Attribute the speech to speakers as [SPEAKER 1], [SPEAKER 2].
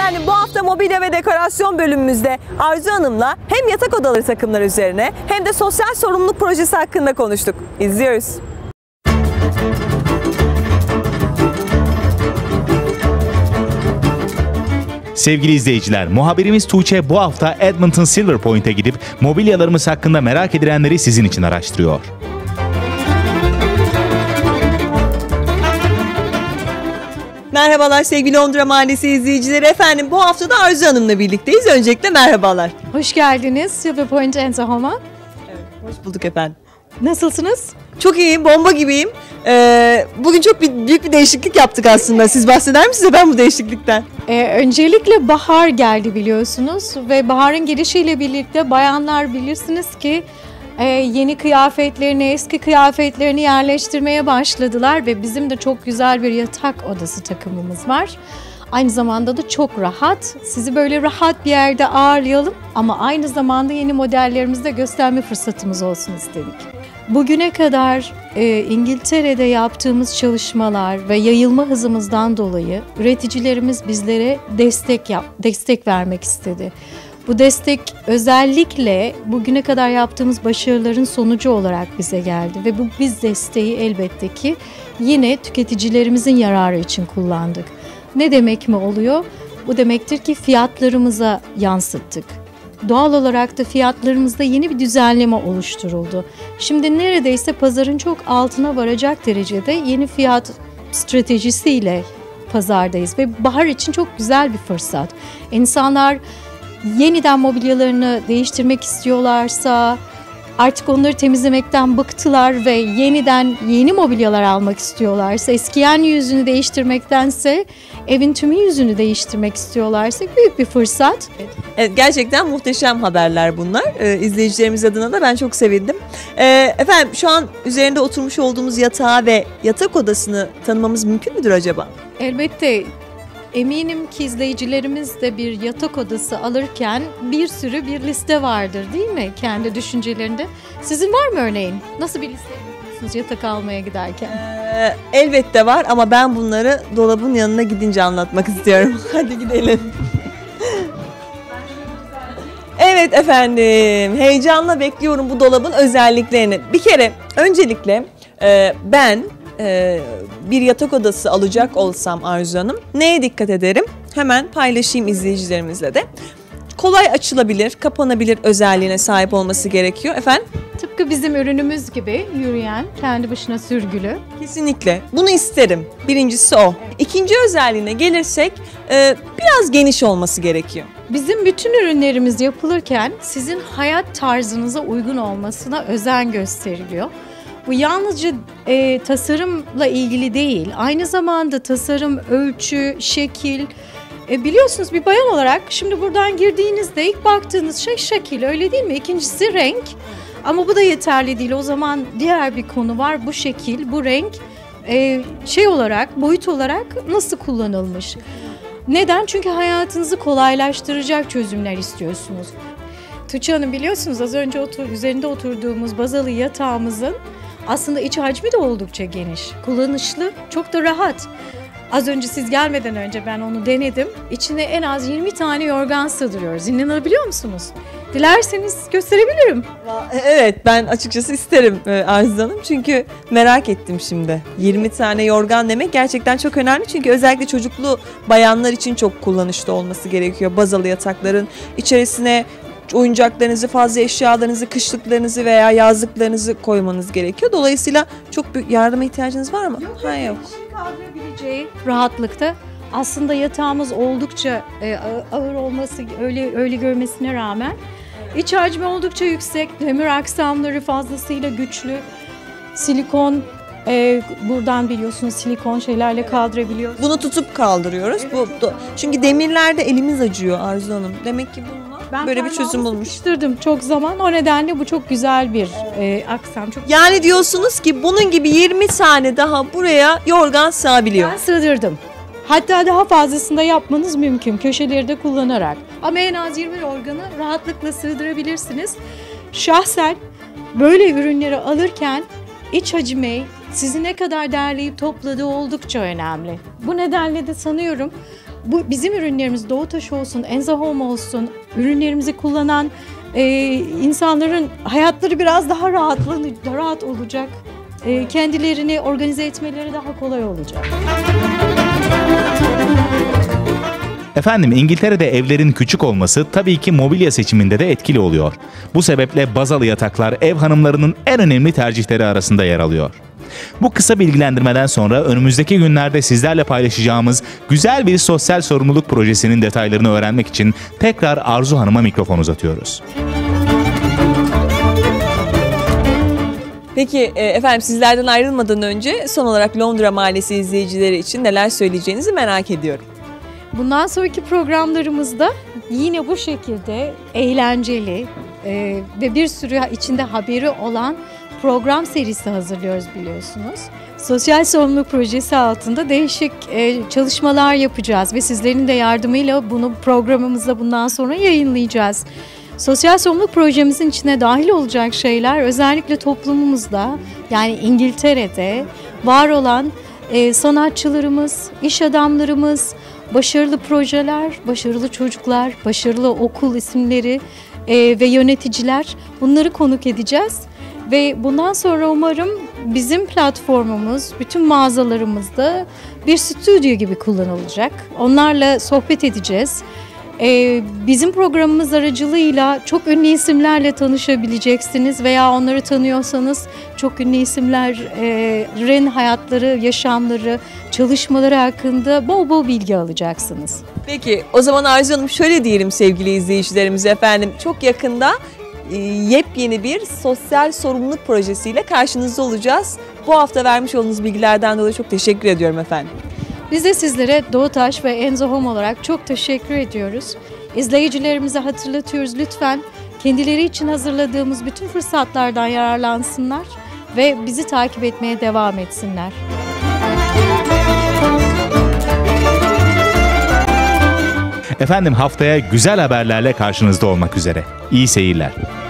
[SPEAKER 1] Efendim bu hafta mobilya ve dekorasyon bölümümüzde Arzu Hanım'la hem yatak odaları takımları üzerine hem de sosyal sorumluluk projesi hakkında konuştuk. İzliyoruz.
[SPEAKER 2] Sevgili izleyiciler, muhabirimiz Tuğçe bu hafta Edmonton Silver Point'e gidip mobilyalarımız hakkında merak edilenleri sizin için araştırıyor.
[SPEAKER 1] Merhabalar sevgili Londra Mahallesi izleyicileri. Efendim bu hafta da Arzu Hanım'la birlikteyiz. Öncelikle merhabalar.
[SPEAKER 3] Hoş geldiniz Silver Point Enterhome'a.
[SPEAKER 1] Evet, hoş bulduk efendim.
[SPEAKER 3] Nasılsınız?
[SPEAKER 1] Çok iyiyim, bomba gibiyim. Bugün çok büyük bir değişiklik yaptık aslında. Siz bahseder misiniz ben bu değişiklikten?
[SPEAKER 3] Öncelikle bahar geldi biliyorsunuz ve baharın gelişiyle birlikte bayanlar bilirsiniz ki yeni kıyafetlerini, eski kıyafetlerini yerleştirmeye başladılar ve bizim de çok güzel bir yatak odası takımımız var. Aynı zamanda da çok rahat. Sizi böyle rahat bir yerde ağırlayalım ama aynı zamanda yeni modellerimizi de gösterme fırsatımız olsun istedik. Bugüne kadar İngiltere'de yaptığımız çalışmalar ve yayılma hızımızdan dolayı üreticilerimiz bizlere destek vermek istedi. Bu destek özellikle bugüne kadar yaptığımız başarıların sonucu olarak bize geldi ve biz desteği elbette ki yine tüketicilerimizin yararı için kullandık. Ne demek mi oluyor? Bu demektir ki fiyatlarımıza yansıttık. Doğal olarak da fiyatlarımızda yeni bir düzenleme oluşturuldu. Şimdi neredeyse pazarın çok altına varacak derecede yeni fiyat stratejisiyle pazardayız ve bahar için çok güzel bir fırsat. İnsanlar yeniden mobilyalarını değiştirmek istiyorlarsa, artık onları temizlemekten bıktılar ve yeniden yeni mobilyalar almak istiyorlarsa, eskiyen yüzünü değiştirmektense evin tüm yüzünü değiştirmek istiyorlarsa büyük bir fırsat.
[SPEAKER 1] Evet, gerçekten muhteşem haberler bunlar. İzleyicilerimiz adına da ben çok sevindim. Efendim şu an üzerinde oturmuş olduğumuz yatağı ve yatak odasını tanımamız mümkün müdür acaba?
[SPEAKER 3] Elbette. Eminim ki izleyicilerimiz de bir yatak odası alırken bir sürü bir liste vardır değil mi kendi düşüncelerinde? Sizin var mı örneğin? Nasıl bir liste yapıyorsunuz yatak almaya giderken?
[SPEAKER 1] Elbette var ama ben bunları dolabın yanına gidince anlatmak istiyorum. Hadi gidelim. Evet efendim, heyecanla bekliyorum bu dolabın özelliklerini. Bir kere öncelikle ben bir yatak odası alacak olsam Arzu Hanım neye dikkat ederim? Hemen paylaşayım izleyicilerimizle de. Kolay açılabilir, kapanabilir özelliğine sahip olması gerekiyor. Efendim?
[SPEAKER 3] Tıpkı bizim ürünümüz gibi yürüyen, kendi başına sürgülü.
[SPEAKER 1] Kesinlikle. Bunu isterim. Birincisi o. İkinci özelliğine gelirsek biraz geniş olması gerekiyor.
[SPEAKER 3] Bizim bütün ürünlerimiz yapılırken sizin hayat tarzınıza uygun olmasına özen gösteriliyor. Bu yalnızca tasarımla ilgili değil, aynı zamanda tasarım, ölçü, şekil. Biliyorsunuz bir bayan olarak şimdi buradan girdiğinizde ilk baktığınız şey şekil, öyle değil mi? İkincisi renk. Ama bu da yeterli değil. O zaman diğer bir konu var. Bu şekil, bu renk boyut olarak nasıl kullanılmış? Neden? Çünkü hayatınızı kolaylaştıracak çözümler istiyorsunuz. Tuğçe Hanım biliyorsunuz az önce üzerinde oturduğumuz bazalı yatağımızın aslında iç hacmi de oldukça geniş, kullanışlı, çok da rahat. Az önce siz gelmeden önce ben onu denedim. İçine en az 20 tane yorgan sığdırıyoruz. İnanabiliyor musunuz? Dilerseniz gösterebilirim.
[SPEAKER 1] Evet, ben açıkçası isterim Arzu Hanım. Çünkü merak ettim şimdi. 20 tane yorgan demek gerçekten çok önemli. Çünkü özellikle çocuklu bayanlar için çok kullanışlı olması gerekiyor. Bazalı yatakların içerisine oyuncaklarınızı, fazla eşyalarınızı, kışlıklarınızı veya yazlıklarınızı koymanız gerekiyor. Dolayısıyla çok büyük yardıma ihtiyacınız var mı?
[SPEAKER 3] Yok.
[SPEAKER 1] Yok.
[SPEAKER 3] Kaldırabileceği rahatlıkta. Aslında yatağımız oldukça ağır olması, öyle görmesine rağmen iç hacmi oldukça yüksek, demir aksamları fazlasıyla güçlü, silikon, buradan biliyorsunuz silikon şeylerle kaldırabiliyoruz.
[SPEAKER 1] Bunu tutup kaldırıyoruz.
[SPEAKER 3] Evet,
[SPEAKER 1] çünkü demirlerde elimiz acıyor Arzu Hanım. Demek ki bununla böyle bir çözüm bulmuş.
[SPEAKER 3] Sıkıştırdım çok zaman. O nedenle bu çok güzel bir aksam.
[SPEAKER 1] Yani diyorsunuz ki bunun gibi 20 tane daha buraya yorgan sığabiliyor.
[SPEAKER 3] Ben sığdırdım. Hatta daha fazlasını da yapmanız mümkün köşeleri de kullanarak. Ama en az 20 yorganı rahatlıkla sığdırabilirsiniz. Şahsen böyle ürünleri alırken iç hacmi sizi ne kadar derleyip topladığı oldukça önemli. Bu nedenle de sanıyorum bu bizim ürünlerimiz Doğutaş olsun, Enza Home olsun, ürünlerimizi kullanan insanların hayatları biraz daha rahat olacak. Kendilerini organize etmeleri daha kolay olacak.
[SPEAKER 2] Efendim, İngiltere'de evlerin küçük olması tabii ki mobilya seçiminde de etkili oluyor. Bu sebeple bazalı yataklar ev hanımlarının en önemli tercihleri arasında yer alıyor. Bu kısa bilgilendirmeden sonra önümüzdeki günlerde sizlerle paylaşacağımız güzel bir sosyal sorumluluk projesinin detaylarını öğrenmek için tekrar Arzu Hanım'a mikrofon uzatıyoruz.
[SPEAKER 1] Peki efendim, sizlerden ayrılmadan önce son olarak Londra Mahallesi izleyicileri için neler söyleyeceğinizi merak ediyorum.
[SPEAKER 3] Bundan sonraki programlarımızda yine bu şekilde eğlenceli ve bir sürü içinde haberi olan program serisi hazırlıyoruz biliyorsunuz. Sosyal sorumluluk projesi altında değişik çalışmalar yapacağız ve sizlerin de yardımıyla bunu programımızda bundan sonra yayınlayacağız. Sosyal sorumluluk projemizin içine dahil olacak şeyler özellikle toplumumuzda, yani İngiltere'de var olan sanatçılarımız, iş adamlarımız, başarılı projeler, başarılı çocuklar, başarılı okul isimleri ve yöneticiler, bunları konuk edeceğiz. Ve bundan sonra umarım bizim platformumuz bütün mağazalarımızda bir stüdyo gibi kullanılacak. Onlarla sohbet edeceğiz. Bizim programımız aracılığıyla çok ünlü isimlerle tanışabileceksiniz veya onları tanıyorsanız çok ünlü isimlerin hayatları, yaşamları, çalışmaları hakkında bol bol bilgi alacaksınız.
[SPEAKER 1] Peki o zaman Arzu Hanım, şöyle diyelim sevgili izleyicilerimize efendim, çok yakında yepyeni bir sosyal sorumluluk projesiyle karşınızda olacağız. Bu hafta vermiş olduğunuz bilgilerden dolayı çok teşekkür ediyorum efendim.
[SPEAKER 3] Biz de sizlere Doğutaş ve Enza Home olarak çok teşekkür ediyoruz. İzleyicilerimize hatırlatıyoruz, lütfen kendileri için hazırladığımız bütün fırsatlardan yararlansınlar ve bizi takip etmeye devam etsinler.
[SPEAKER 2] Efendim, haftaya güzel haberlerle karşınızda olmak üzere. İyi seyirler.